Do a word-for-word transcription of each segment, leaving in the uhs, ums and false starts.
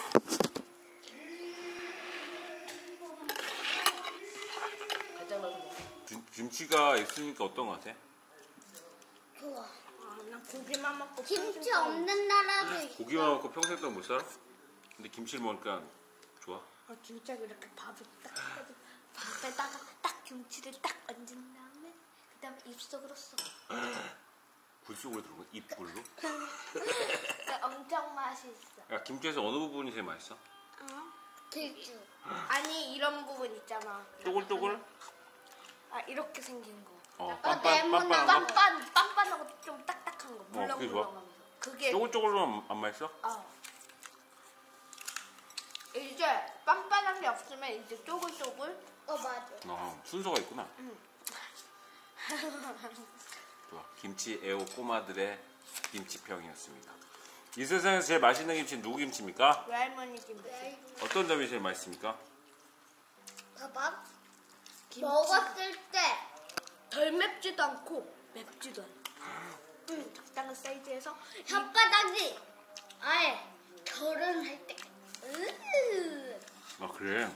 김, 김치가 있으니까 어떤 거 같아? 좋아. 아, 난 고기만 먹고 김치 없는 나라도 있어. 고기만 먹고 평생 동안 못 살아? 근데 김치를 먹으니까 좋아? 아, 진짜 이렇게 밥을 딱 해가지고 밥에다가 딱 김치를 딱 얹은 다음에 그 다음에 입속으로 쏙. 굴 속으로 들어가? 입굴로? 엄청 맛있어. 야, 김치에서 어느 부분이 제일 맛있어? 어? 들주. 아니 이런 부분 있잖아. 쪼글쪼글? 아 이렇게 생긴 거. 어, 어, 빤빤, 네모난 빤빤한 거? 빤빤 빤빤하고 좀 딱딱한 거. 그게 좋아? 물렁물렁하면서. 그게 쪼글쪼글로 안 맛있어? 어. 이제 빤빤한 게 없으면 이제 쪼글쪼글. 어 맞아. 어, 순서가 있구나. 응. 좋아. 김치 애호 꼬마들의 김치평이었습니다. 이 세상에서 제일 맛있는 김치는 누구 김치입니까? 외할머니 김치. 어떤 점이 제일 맛있습니까? 봐봐. 김치. 먹었을 때 덜 맵지도 않고 맵지도 않아. 응, 적당한 사이즈에서 혓바닥이 아예 결혼할 때. 으으. 아, 그래.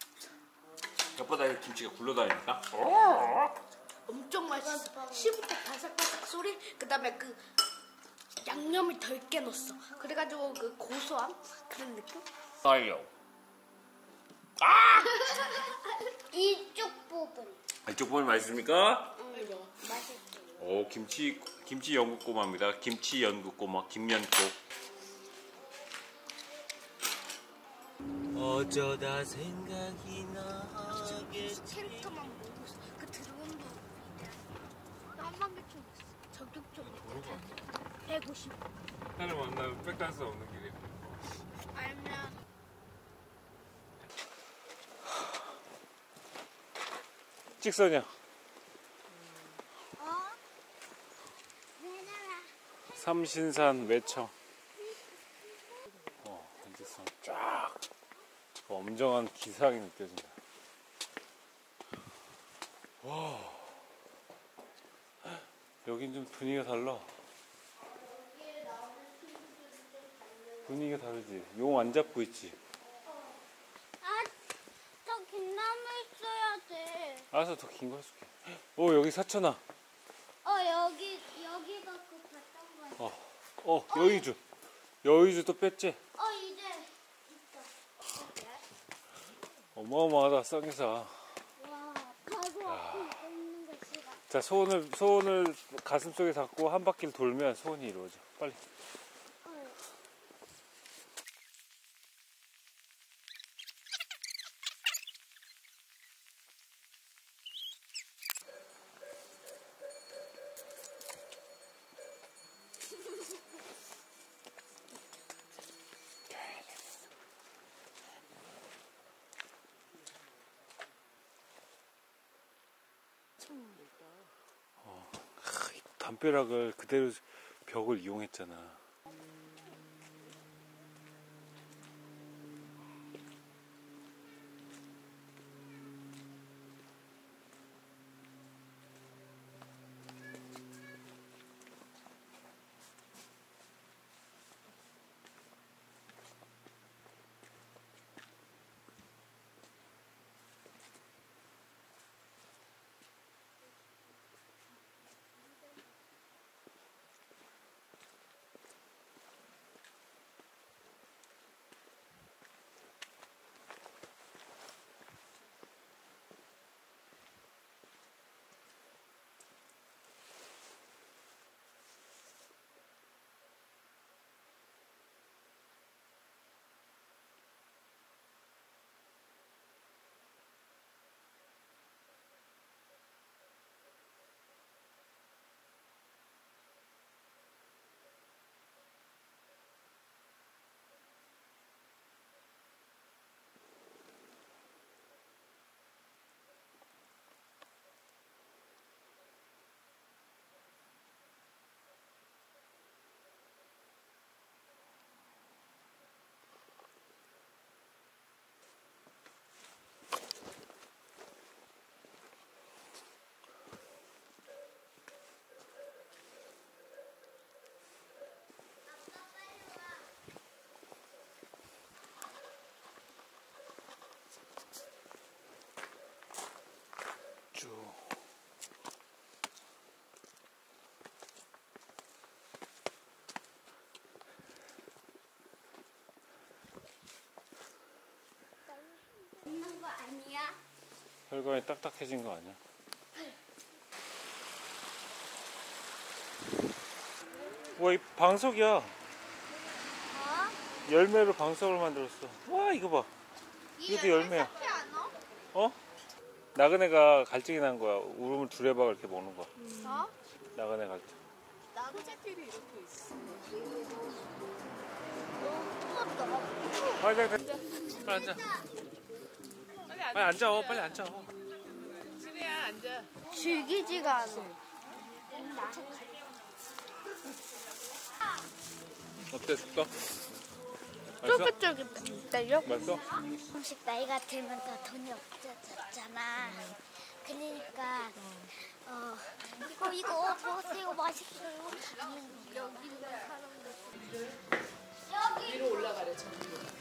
혓바닥에 김치가 굴러다니니까? 엄청 맛있어. 씹을 때 바삭바삭 소리, 그 다음에 그 양념이 덜 깨넣었어. 그래가지고 그 고소함? 그런 느낌? 아요. 이쪽 부분. 이쪽 부분이 맛있습니까? 응, 맛있어. 오, 김치, 김치 연국꼬마입니다. 김치 연국꼬마, 김연국. 어쩌다 생각이 나게 캐릭터만 보고 있어. 그 드론도 한방 개총 저격총 백오십. 나를 만나면 백단스 없는 길이. 알면 찍소냐. 어? 왜냐면 삼신산 외청. 어, 현지성 쫙. 엄정한 기상이 느껴진다. 와. 여긴 좀 분위기가 달라. 분위기가 다르지. 용 안 잡고 있지. 아, 저 긴 나무 있어야 돼. 알아서 더 긴 거 해줄게. 오, 여기 사천아. 어 여기 여기 갖고 봤던 거. 어, 어, 여의주. 여의주 또 뺐지? 어 이제 있어. 어마어마하다, 쌍기사. 와 바로 앞에 있는 거 싫어. 자, 소원을, 소원을 가슴 속에 담고 한 바퀴를 돌면 소원이 이루어져. 빨리. 어, 담벼락을 그대로 벽을 이용했잖아. 혈관이 딱딱해진 거 아니야? 와, 이 방석이야. 어? 열매로 방석을 만들었어. 와, 이거 봐. 이것도 열매야. 어? 나그네가 갈증이 난 거야. 울음을 두레박 이렇게 먹는 거야. 어? 나그네 갈증. 나그네끼리 이렇게 있어. 빨리 앉아. 빨리 앉아. 빨리 앉아. 빨리 앉아. 준이야 앉아. 즐기지가 않아. 어때, 숙덕? 쫄깃쫄깃달려? 맛있어? 조금씩 나이가 들면서 돈이 없어졌잖아. 그러니까 어 이거 이거 보세요 맛있어요. 여기 있는 사람들 여기 위로 올라가래 저.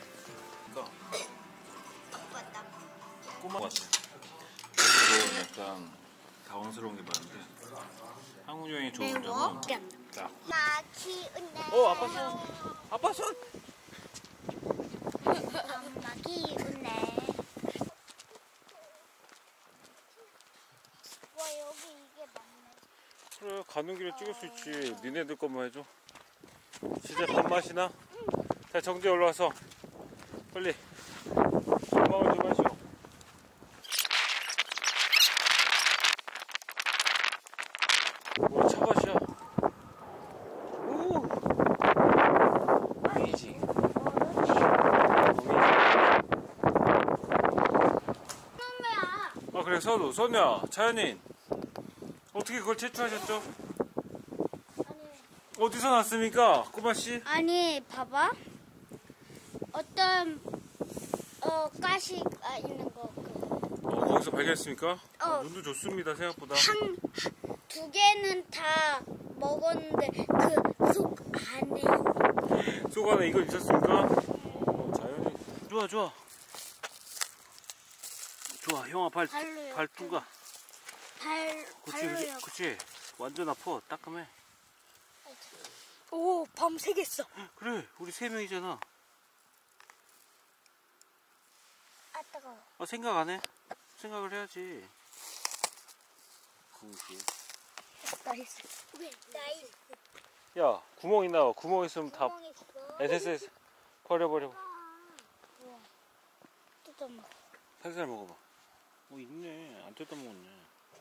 맞다. 꼬마 같아. 저 약간 당황스러운 게 많은데 한국 여행이 좋은 점은 자. 나 기운내. 어, 아빠 손. 아빠 손. 엄마 기운내. 와 여기 이게 맞네. 그래, 가는 길에 찍을 수 있지. 니네들 것만 해줘. 진짜 밥맛이 나? 자, 정재 올라와서 빨리 음악을 좀 하시오. 뭐 차가시야. 오. 이지. 선배야. 아, 그래, 서도 소녀, 차연인 어떻게 그걸 제출하셨죠? 어디서 났습니까, 꼬마 씨? 아니 봐봐. 어떤 어 가시가 있는 거. 그. 어, 거기서 발견했습니까? 어. 눈도 좋습니다, 생각보다. 한, 두 개는 다 먹었는데 그 속 안에 속 안에 이거 있었습니까? 어, 자연이. 좋아, 좋아. 좋아, 형아 발, 발로요. 발 뚱가. 발 그치, 발로요. 그치, 그치. 완전 아파, 따끔해. 오 밤새겠어. 그래, 우리 세 명이잖아. 아 뜨거워. 아, 생각 안 해? 생각을 해야지. 궁시. 나이스. 왜 나이스? 야, 구멍 있나? 구멍 있으면 다 구멍 있어. 에스에스에스 버려버려. 뜯어먹어. 살살 먹어봐. 어, 있네. 안 뜯어 먹었네.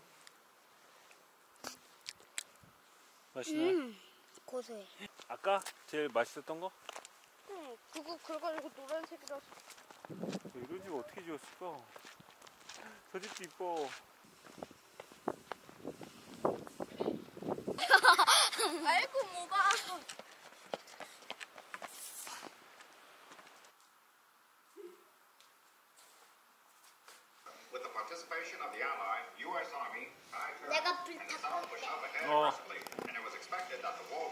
맛있나요? 음 고소해. 아까 제일 맛있었던 거? 응 그거 그래가지고 노란색이라서. 이런 집 어떻게 지었을까? 저 집도 이뻐. 아이고 뭐가. With the participation of the Allied U S Army, 내가 불 탔고. pushed up ahead Oh. aggressively, and it was expected that the war